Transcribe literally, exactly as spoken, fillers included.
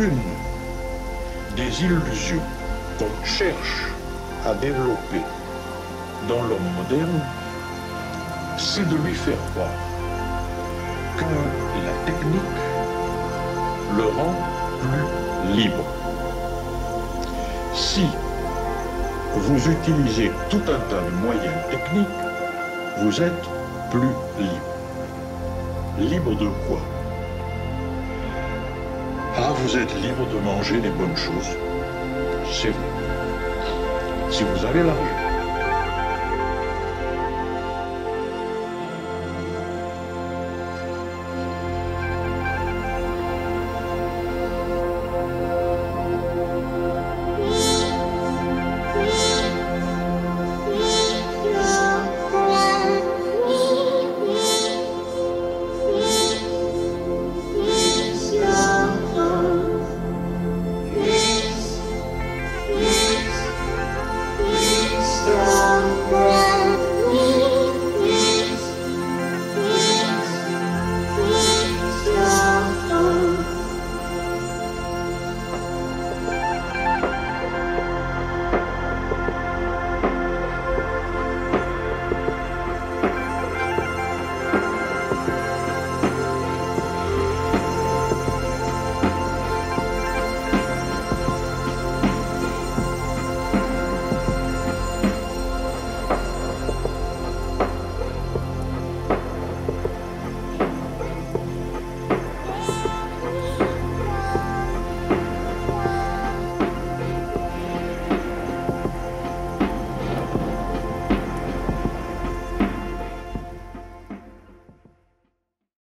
une des illusions qu'on cherche à développer dans l'homme moderne, c'est de lui faire croire que la technique le rend plus libre. Si vous utilisez tout un tas de moyens techniques, vous êtes plus libre. Libre de quoi? Ah, vous êtes libre de manger des bonnes choses, c'est vrai. Si vous avez l'argent.